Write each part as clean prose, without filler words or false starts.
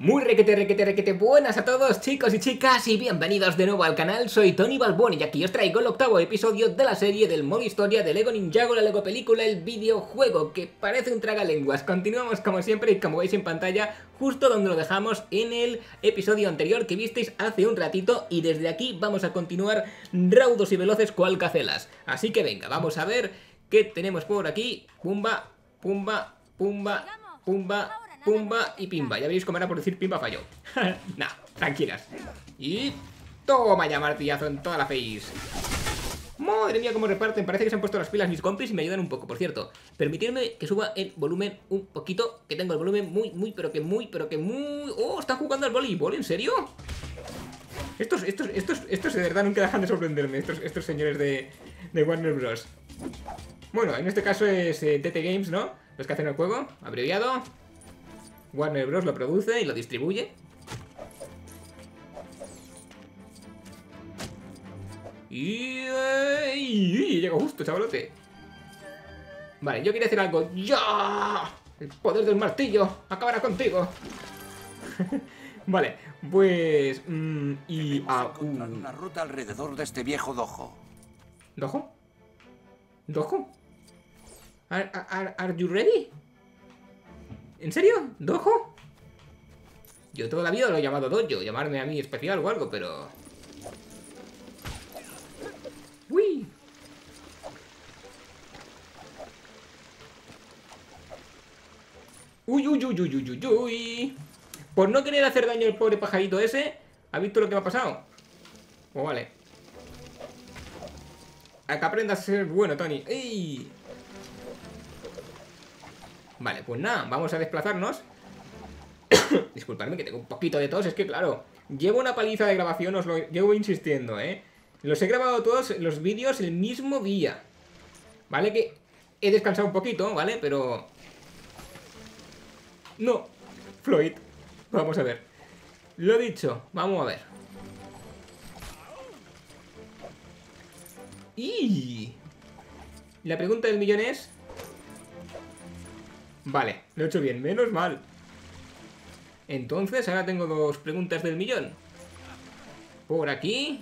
Muy requete buenas a todos, chicos y chicas, y bienvenidos de nuevo al canal. Soy Tony Balbón y aquí os traigo el octavo episodio de la serie del modo historia de Lego Ninjago, la Lego película, el videojuego que parece un tragalenguas. Continuamos como siempre y como veis en pantalla, justo donde lo dejamos en el episodio anterior que visteis hace un ratito, y desde aquí vamos a continuar raudos y veloces cual gacelas. Así que venga, vamos a ver qué tenemos por aquí. Pumba, pumba, pumba, pumba, pumba y pimba. Ya veis cómo era por decir pimba falló. Nah, tranquilas. Y toma ya martillazo en toda la face. Madre mía cómo reparten. Parece que se han puesto las pilas mis compis y me ayudan un poco. Por cierto, permitidme que suba el volumen un poquito, que tengo el volumen muy Oh, están jugando al voleibol, ¿en serio? Estos de verdad nunca dejan de sorprenderme. Estos señores de Warner Bros. Bueno, en este caso es TT Games, ¿no? Los que hacen el juego, abreviado. Warner Bros. Lo produce y lo distribuye. Y llegó justo, chavalote. Vale, yo quería hacer algo. ¡Ya! El poder del martillo acabará contigo. Vale, pues... encontrar una ruta alrededor de este viejo dojo. ¿Dojo? ¿Dojo? ¿Are you ready? ¿En serio? ¿Dojo? Yo toda la vida lo he llamado dojo, llamarme a mí especial o algo, pero... ¡Uy! ¡Uy! Por no querer hacer daño al pobre pajarito ese, ¿ha visto lo que me ha pasado? Pues vale. A que aprendas a ser bueno, Tony. ¡Ey! Vale, pues nada, vamos a desplazarnos. Disculpadme que tengo un poquito de tos. Es que claro, llevo una paliza de grabación, os lo llevo insistiendo, Los he grabado todos los vídeos el mismo día. Vale, que he descansado un poquito, ¿vale? Pero... no, Floyd. Vamos a ver. Lo dicho, vamos a ver. Y la pregunta del millón es... Vale, lo he hecho bien, menos mal. Entonces, ahora tengo dos preguntas del millón. Por aquí.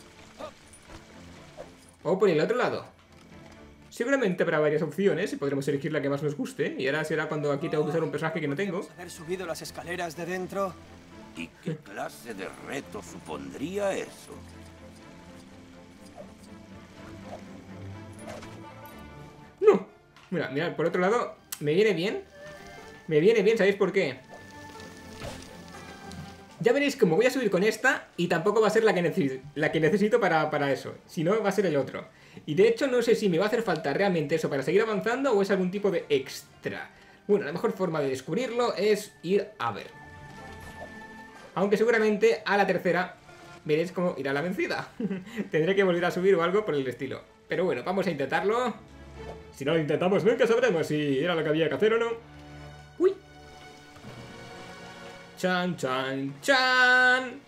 O por el otro lado. Seguramente habrá varias opciones y podremos elegir la que más nos guste. Y ahora será cuando aquí tengo que usar un personaje que no tengo. ¿Haber subido las escaleras de dentro? ¿Y qué clase de reto supondría eso? No. Mira, por otro lado, me viene bien. Me viene bien, ¿sabéis por qué? Ya veréis cómo voy a subir con esta y tampoco va a ser la que necesito para eso. Si no, va a ser el otro. Y de hecho no sé si me va a hacer falta realmente eso para seguir avanzando o es algún tipo de extra. Bueno, la mejor forma de descubrirlo es ir a ver. Aunque seguramente a la tercera veréis cómo irá la vencida. Tendré que volver a subir o algo por el estilo. Pero bueno, vamos a intentarlo. Si no lo intentamos nunca sabremos si era lo que había que hacer o no. ¡Uy! ¡Chan, chan, chan!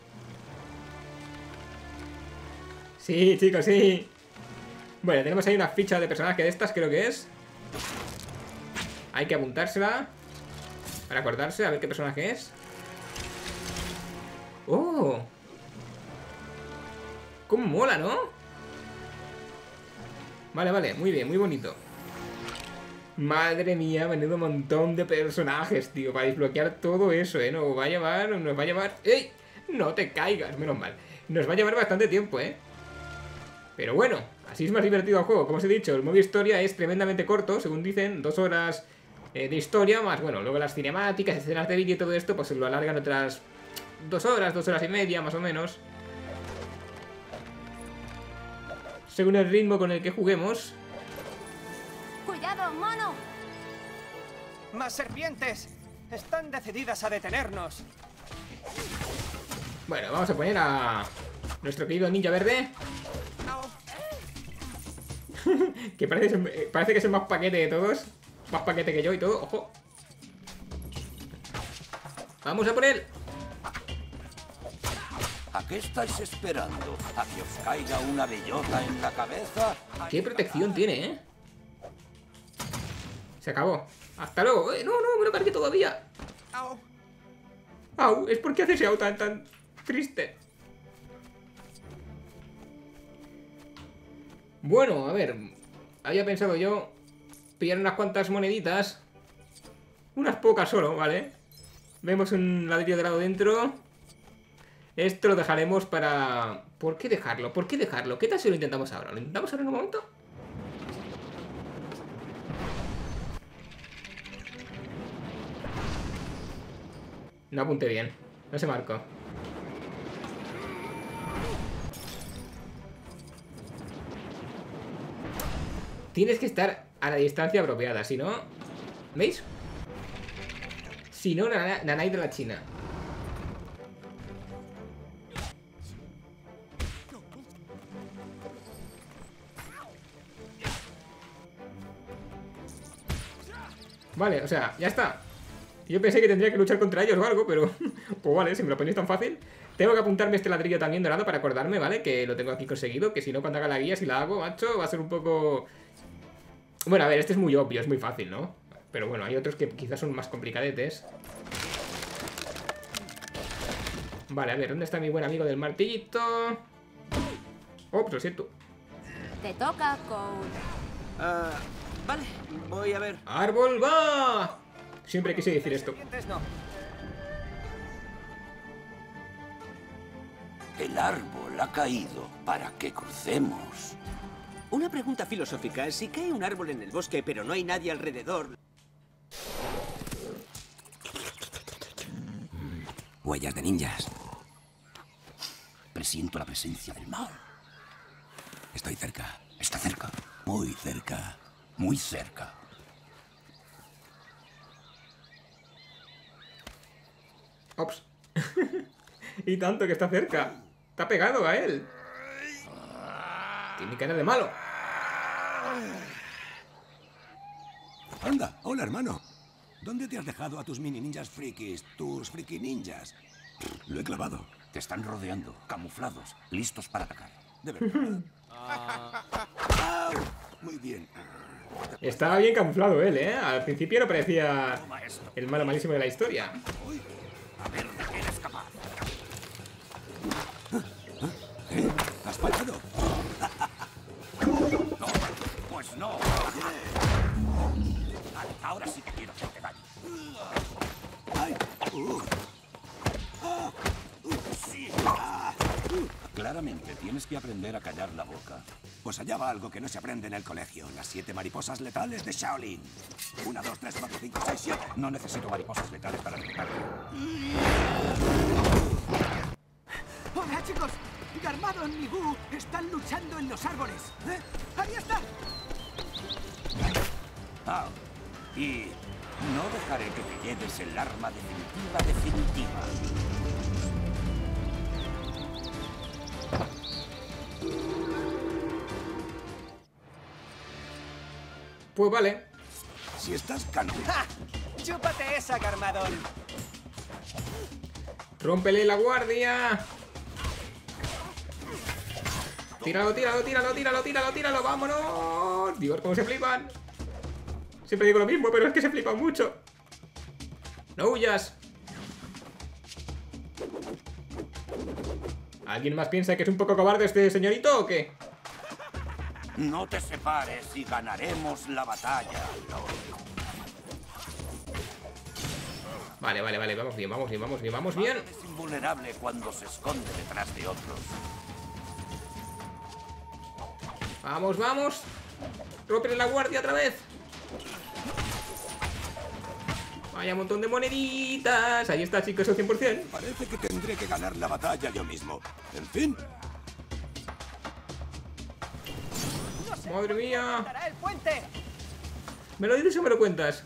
Sí, chicos, sí. Bueno, tenemos ahí una ficha de personaje de estas, creo que es. Hay que apuntársela para acordarse, a ver qué personaje es. ¡Oh! ¡Cómo mola!, ¿no? Vale, muy bien, muy bonito. Madre mía, menudo montón de personajes, tío, para desbloquear todo eso, Nos va a llevar... ¡Ey! No te caigas, menos mal. Nos va a llevar bastante tiempo, Pero bueno, así es más divertido el juego. Como os he dicho, el modo historia es tremendamente corto, según dicen, 2 horas de historia, más, bueno, luego las cinemáticas, escenas de vídeo y todo esto, pues se lo alargan otras 2 horas, 2 horas y media, más o menos. Según el ritmo con el que juguemos. ¡Cuidado, mono! ¡Más serpientes! Están decididas a detenernos. Bueno, vamos a poner a nuestro querido ninja verde. Que parece que es el más paquete de todos. Más paquete que yo y todo, ojo. Vamos a por él. ¿A qué estáis esperando? ¿A que os caiga una bellota en la cabeza? Qué protección tiene, Se acabó. Hasta luego. No, me lo cargué todavía. Au, es porque hace ese au tan triste. Bueno, a ver. Había pensado yo pillar unas cuantas moneditas. Unas pocas solo, ¿vale? Vemos un ladrillo de lado dentro. Esto lo dejaremos para... ¿Por qué dejarlo? ¿Por qué dejarlo? ¿Qué tal si lo intentamos ahora? ¿Lo intentamos ahora en un momento? No apunté bien. No se marcó. Tienes que estar a la distancia apropiada, si no... ¿Veis? Si no, nanay de la China. Vale, o sea, ya está. Yo pensé que tendría que luchar contra ellos o algo, pero... pues vale, si me lo ponéis tan fácil. Tengo que apuntarme este ladrillo también dorado para acordarme, ¿vale? Que lo tengo aquí conseguido, que si no cuando haga la guía, si la hago, macho, va a ser un poco... Bueno, a ver, este es muy obvio, es muy fácil, ¿no? Pero bueno, hay otros que quizás son más complicadetes. Vale, a ver, ¿dónde está mi buen amigo del martillito? Oh, pues lo siento. Te toca, Cole. Vale, voy a ver. ¡Árbol va! Siempre quise decir esto. Serpientes no. El árbol ha caído para que crucemos. Una pregunta filosófica. Si cae un árbol en el bosque, pero no hay nadie alrededor... Huellas de ninjas. Presiento la presencia del mal. Estoy cerca. Está cerca. Muy cerca. Muy cerca. Ops. Y tanto que está cerca. Está pegado a él. Tiene cara de malo. Anda, hola hermano. ¿Dónde te has dejado a tus mini ninjas frikis? Tus friki ninjas. Lo he clavado. Te están rodeando, camuflados, listos para atacar. De verdad. Au. Muy bien. Estaba bien camuflado él, ¿eh? Al principio no parecía el malo malísimo de la historia. A ver de qué eres capaz. ¿Has fallado? No, pues no. Ahora sí que quiero hacerte daño. ¡Ay! Sí. Claramente tienes que aprender a callar la boca. Pues allá va algo que no se aprende en el colegio. Las 7 mariposas letales de Shaolin. 1, 2, 3, 4, 5, 6, 7. No necesito mariposas letales para derrotarte. ¡Hola, chicos! Garmadon y Gu están luchando en los árboles. ¡Ahí está! Ah, y no dejaré que te lleves el arma definitiva. Pues vale. Si estás canudo. ¡Ja! ¡Chúpate esa, Garmadon! ¡Rómpele la guardia! ¡Tíralo, tíralo! ¡Vámonos! Dios, cómo se flipan. Siempre digo lo mismo, pero es que se flipan mucho. ¡No huyas! ¿Alguien más piensa que es un poco cobarde este señorito o qué? No te separes y ganaremos la batalla. Vale, vamos bien. Es invulnerable cuando se esconde detrás de otros. Vamos. Rómpele la guardia otra vez. Vaya montón de moneditas. Ahí está, chicos, el 100%. Parece que tendré que ganar la batalla yo mismo. En fin. Madre mía. ¡Dará el puente! ¿Me lo dices o me lo cuentas?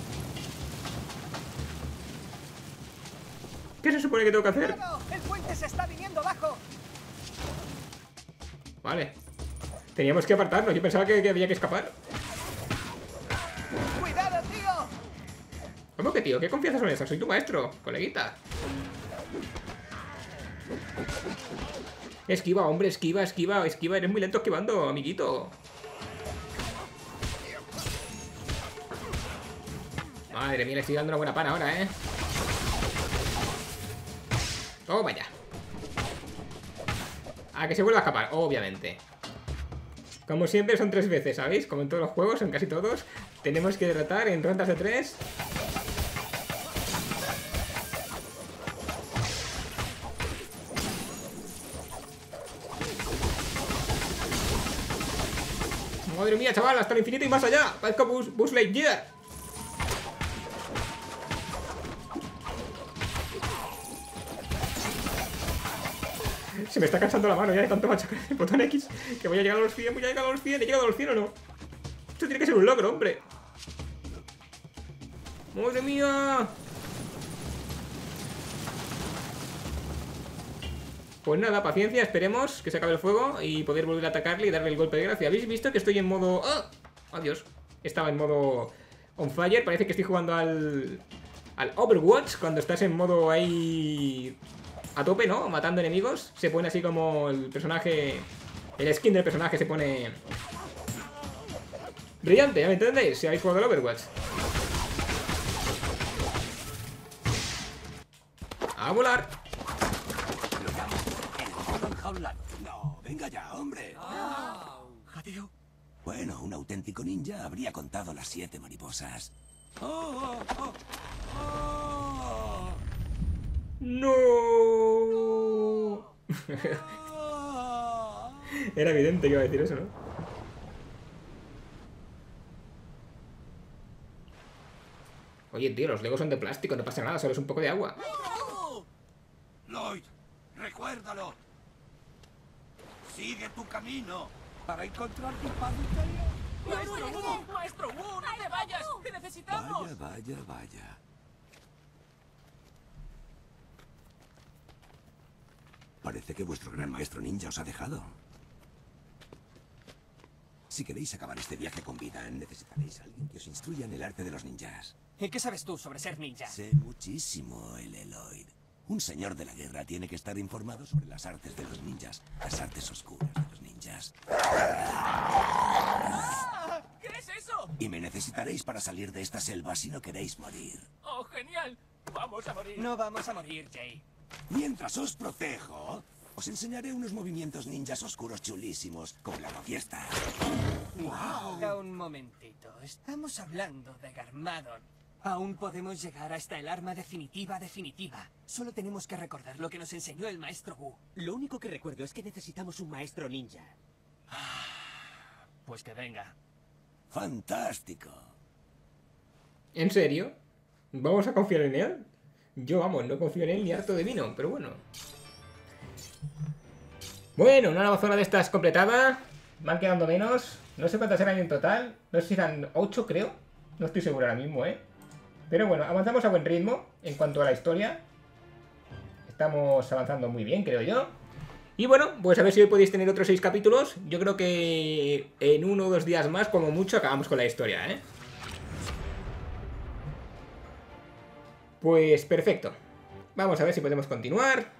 ¿Qué se supone que tengo que hacer? ¡Claro! ¡El puente se está viniendo abajo! Vale. Teníamos que apartarnos. Yo pensaba que había que escapar. ¡Cuidado, tío! ¿Cómo que, tío? ¿Qué confianza son esas? Soy tu maestro, coleguita. Esquiva, hombre, esquiva. Eres muy lento esquivando, amiguito. Madre mía, le estoy dando una buena pana ahora, ¿eh? Oh, vaya. A que se vuelva a escapar, obviamente. Como siempre son 3 veces, ¿sabéis? Como en todos los juegos, en casi todos. Tenemos que derrotar en rondas de 3. Madre mía, chaval, hasta el infinito y más allá. Parezco Buzz Lightyear. Se me está cansando la mano ya de tanto machacar el botón X. Que voy a llegar a los 100, voy a llegar a los 100. ¿He llegado a los 100 o no? Esto tiene que ser un logro, hombre. ¡Madre mía! Pues nada, paciencia, esperemos que se acabe el fuego y poder volver a atacarle y darle el golpe de gracia. ¿Habéis visto que estoy en modo... ¡Ah! Adiós. Estaba en modo on fire. Parece que estoy jugando al Overwatch. Cuando estás en modo ahí... a tope, ¿no? Matando enemigos. Se pone así como el personaje... el skin del personaje se pone... brillante, ¿ya me entendéis? Si habéis jugado al Overwatch. A volar. No, venga ya, hombre. Jadeo. Bueno, un auténtico ninja habría contado las 7 mariposas. ¡No! Era evidente que iba a decir eso, ¿no? Oye, tío, los legos son de plástico, no pasa nada, solo es un poco de agua. Lloyd, recuérdalo. Sigue tu camino para encontrar tu padre interior. ¡Maestro Wu! ¡No te vayas! ¡Te necesitamos! Vaya. Parece que vuestro gran maestro ninja os ha dejado. Si queréis acabar este viaje con vida, necesitaréis a alguien que os instruya en el arte de los ninjas. ¿Y qué sabes tú sobre ser ninja? Sé muchísimo, Lloyd. Un señor de la guerra tiene que estar informado sobre las artes de los ninjas, las artes oscuras de los ninjas. ¿Qué es eso? Y me necesitaréis para salir de esta selva si no queréis morir. ¡Oh, genial! ¡Vamos a morir! No vamos a morir, Jay. Mientras os protejo, os enseñaré unos movimientos ninjas oscuros chulísimos, como la fiesta. ¡Wow! Un momentito. Estamos hablando de Garmadon. Aún podemos llegar hasta el arma definitiva. Solo tenemos que recordar lo que nos enseñó el maestro Wu. Lo único que recuerdo es que necesitamos un maestro ninja. Pues que venga. ¡Fantástico! ¿En serio? ¿Vamos a confiar en él? Yo, vamos, no confío en él ni harto de vino, pero bueno. Bueno, una nueva zona de estas completada. Van quedando menos. No sé cuántas eran en total. No sé si eran 8, creo. No estoy seguro ahora mismo, ¿eh? Pero bueno, avanzamos a buen ritmo en cuanto a la historia. Estamos avanzando muy bien, creo yo. Y bueno, pues a ver si hoy podéis tener otros 6 capítulos. Yo creo que en 1 o 2 días más, como mucho, acabamos con la historia, ¿eh? Pues perfecto. Vamos a ver si podemos continuar.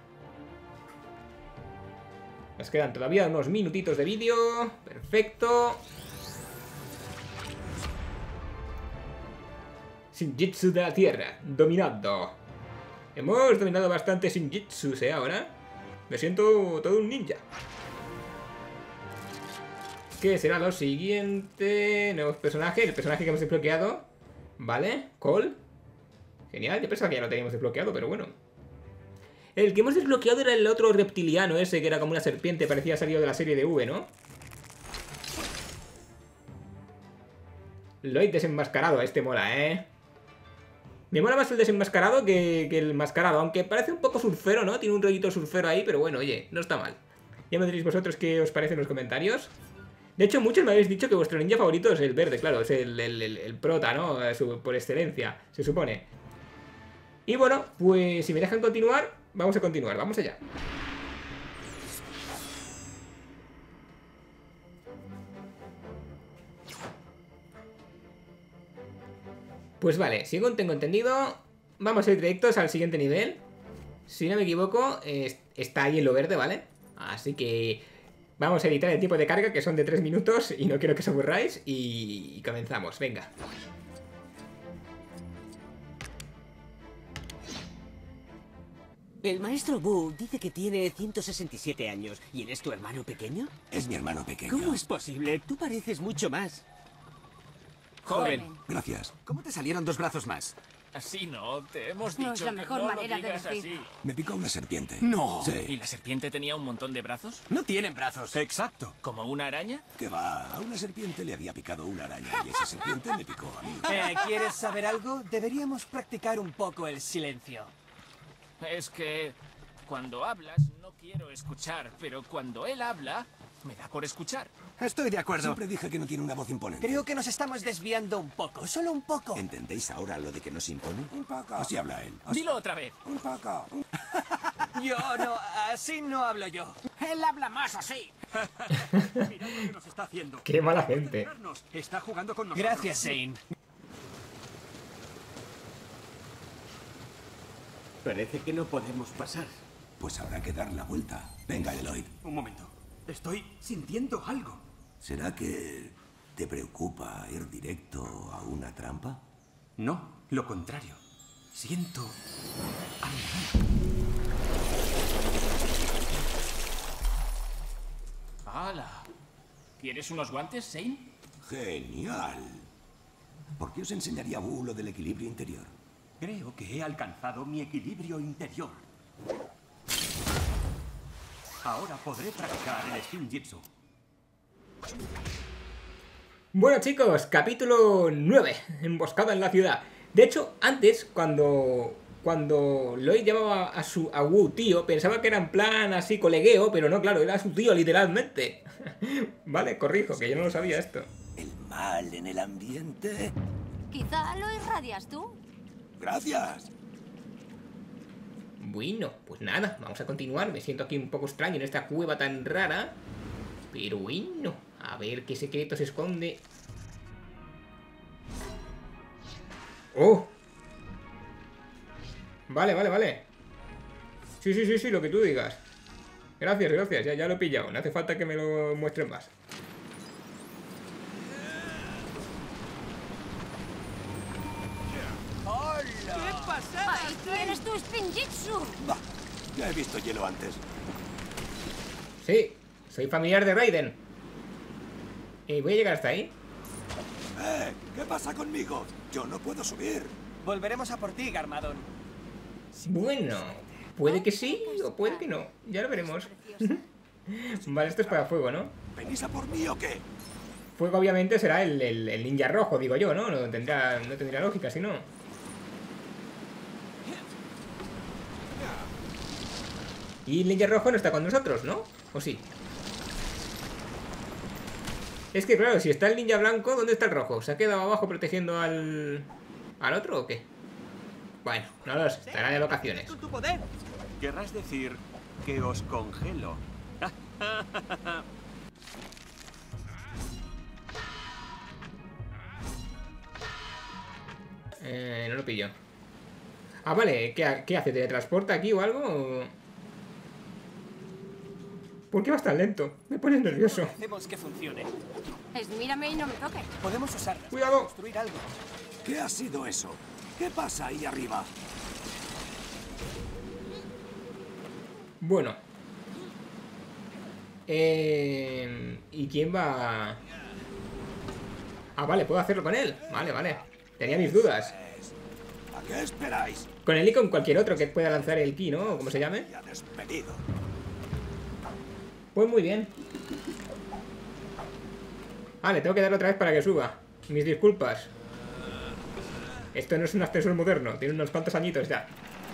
Nos quedan todavía unos minutitos de vídeo. Perfecto. Shinjitsu de la tierra. Dominado. Hemos dominado bastante Shinjitsus, ahora. Me siento todo un ninja. ¿Qué será lo siguiente? Nuevos personajes. El personaje que hemos desbloqueado. Vale. Cole. Genial. Yo pensaba que ya lo teníamos desbloqueado, pero bueno. El que hemos desbloqueado era el otro reptiliano ese, que era como una serpiente. Parecía salido de la serie de V, ¿no? Lloyd desenmascarado. Este mola, ¿eh? Me mola más el desenmascarado que el mascarado. Aunque parece un poco surfero, ¿no? Tiene un rollito surfero ahí, pero bueno, oye, no está mal. Ya me diréis vosotros qué os parece en los comentarios. De hecho, muchos me habéis dicho que vuestro ninja favorito es el verde, claro. Es el prota, ¿no? Por excelencia, se supone. Y bueno, pues si me dejan continuar, vamos a continuar. Vamos allá. Pues vale, según tengo entendido, vamos a ir directos al siguiente nivel. Si no me equivoco, está ahí en lo verde, ¿vale? Así que vamos a editar el tiempo de carga, que son de 3 minutos, y no quiero que os aburráis, y comenzamos, venga. El maestro Wu dice que tiene 167 años. ¿Y él es tu hermano pequeño? Es mi hermano pequeño. ¿Cómo es posible? Tú pareces mucho más joven. Gracias. ¿Cómo te salieron 2 brazos más? Así no, te hemos No dicho es la que mejor no manera lo de digas decir. así. Me picó una serpiente. No. ¿Y Sí. la serpiente tenía un montón de brazos? No tienen brazos. Exacto. ¿Como una araña? ¿Qué va? A una serpiente le había picado una araña y esa serpiente me picó a mí. ¿Quieres saber algo? Deberíamos practicar un poco el silencio. Es que cuando hablas no quiero escuchar, pero cuando él habla me da por escuchar. Estoy de acuerdo. Siempre dije que no tiene una voz imponente. Creo que nos estamos desviando un poco, solo un poco. ¿Entendéis ahora lo de que nos impone? Un poco. Así habla él. Así- Dilo otra vez. Un poco. Yo no, así no hablo yo. Él habla más así. Mira lo que nos está haciendo. Qué mala gente. Está jugando con nosotros. Gracias, Zane. Parece que no podemos pasar. Pues habrá que dar la vuelta. Venga, Eloy. Un momento. Estoy sintiendo algo. ¿Será que te preocupa ir directo a una trampa? No, lo contrario. Siento... ¡Hala! ¿Quieres unos guantes, Zane? Genial. ¿Por qué os enseñaría Wu lo del equilibrio interior? Creo que he alcanzado mi equilibrio interior. Ahora podré practicar el Shinjitsu. Bueno chicos, capítulo 9, emboscada en la ciudad. De hecho, antes, cuando Lloyd llamaba a Wu tío, pensaba que era en plan así colegueo, pero no, claro, era su tío literalmente. Vale, corrijo, que yo no lo sabía esto. ¿El mal en el ambiente? Quizá lo irradias tú. Gracias. Bueno, pues nada, vamos a continuar. Me siento aquí un poco extraño en esta cueva tan rara. Pero bueno, a ver qué secreto se esconde. ¡Oh! Vale, vale, vale. Sí, lo que tú digas. Gracias, ya lo he pillado. No hace falta que me lo muestres más. ¿Qué pasa? ¡Ahí tienes tu Spinjitzu! Bah, ya he visto hielo antes. Sí, soy familiar de Raiden. ¿Y voy a llegar hasta ahí? ¿Qué pasa conmigo? Yo no puedo subir. Volveremos a por ti, Garmadon. Bueno, puede que sí o puede que no. Ya lo veremos. Vale, esto es para fuego, ¿no? ¿Venís a por mí o qué? Fuego obviamente será el ninja rojo, digo yo, ¿no? No tendría lógica, si no. Y el ninja rojo no está con nosotros, ¿no? ¿O sí? Es que claro, si está el ninja blanco, ¿dónde está el rojo? ¿Se ha quedado abajo protegiendo al otro o qué? Bueno, no lo sé, estará de vacaciones. ¡Con tu poder! Querrás decir que os congelo. No lo pillo. Ah, vale, ¿qué hace? ¿Teletransporta aquí o algo? ¿Por qué vas tan lento? Me pones nervioso. Hacemos que funcione. Mírame y no me toques. Podemos usarlas Cuidado. para construir algo. ¿Qué ha sido eso? ¿Qué pasa ahí arriba? Bueno. ¿Y quién va? Ah, vale, puedo hacerlo con él. Vale. Tenía mis dudas. ¿A qué esperáis? Con él y con cualquier otro que pueda lanzar el ki, ¿no? ¿Cómo se llame? Ya despedido. Pues muy bien. Ah, le tengo que dar otra vez para que suba. Mis disculpas. Esto no es un ascensor moderno. Tiene unos cuantos añitos ya.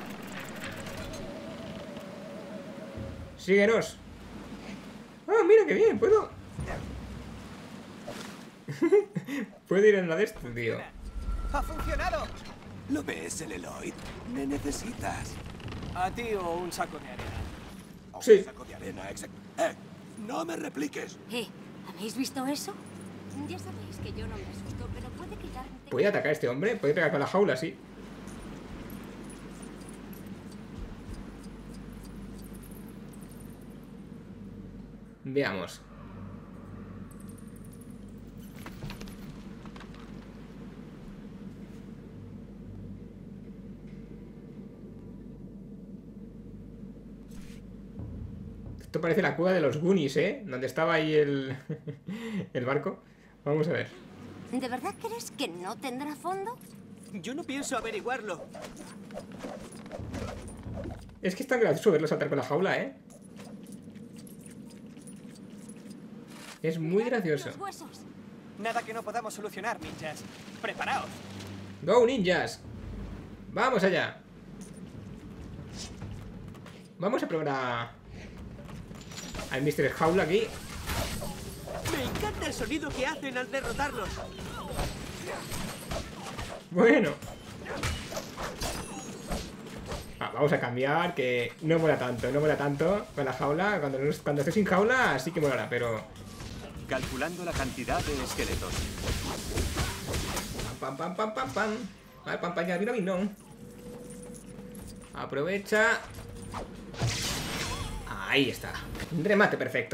Síguenos. Ah, mira qué bien, puedo. Puedo ir en la de este, tío. ¡Ha funcionado! ¿Lo ves, el Eloy? Me necesitas. ¿A ti o un saco de arena? A un Sí. saco de arena, exacto. No me repliques. ¿Habéis visto eso? Ya sabéis que yo no me asusto, pero puede que ya... ¿Puede atacar a este hombre? ¿Puede pegar con la jaula? Sí. Veamos. Esto parece la cueva de los Goonies, ¿eh? Donde estaba ahí el... el barco. Vamos a ver. ¿De verdad crees que no tendrá fondo? Yo no pienso averiguarlo. Es que es tan gracioso verlo saltar con la jaula, ¿eh? Es muy gracioso. Los huesos. Nada que no podamos solucionar, ninjas. ¡Preparaos! ¡Go, ninjas! ¡Vamos allá! Vamos a probar a... al Mr. Jaula aquí. Me encanta el sonido que hacen al derrotarlos. Bueno. Vamos a cambiar, que no mola tanto con la jaula. Cuando esté sin jaula sí que molará, pero... Calculando la cantidad de esqueletos. Pam, pam, pam, pam, pam. Vale, pam, pam, ya vino. Aprovecha. Ahí está. Un remate perfecto.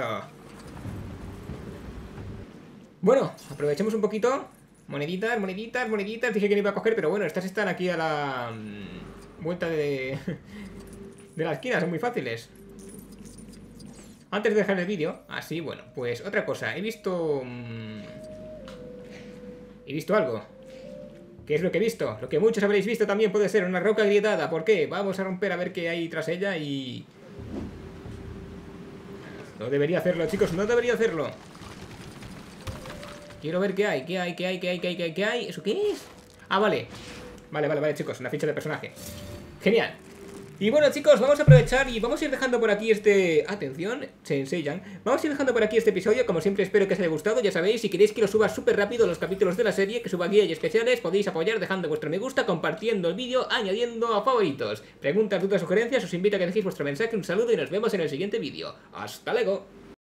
Bueno, aprovechemos un poquito. Moneditas. Dije que no iba a coger, pero bueno, estas están aquí a la vuelta de la esquina, son muy fáciles. Antes de dejar el vídeo, así, bueno, pues otra cosa. He visto algo. ¿Qué es lo que he visto? Lo que muchos habréis visto también puede ser una roca agrietada. ¿Por qué? Vamos a romper a ver qué hay tras ella y... No debería hacerlo, chicos, no debería hacerlo. Quiero ver qué hay, qué hay. ¿Eso qué es? Ah, vale. Vale, chicos, una ficha de personaje. Genial. Y bueno, chicos, vamos a aprovechar y vamos a ir dejando por aquí este... Atención, Sensei-Yang. Vamos a ir dejando por aquí este episodio. Como siempre, espero que os haya gustado. Ya sabéis, si queréis que lo suba súper rápido los capítulos de la serie, que suba guía y especiales, podéis apoyar dejando vuestro me gusta, compartiendo el vídeo, añadiendo a favoritos. Preguntas, dudas, sugerencias, os invito a que dejéis vuestro mensaje. Un saludo y nos vemos en el siguiente vídeo. ¡Hasta luego!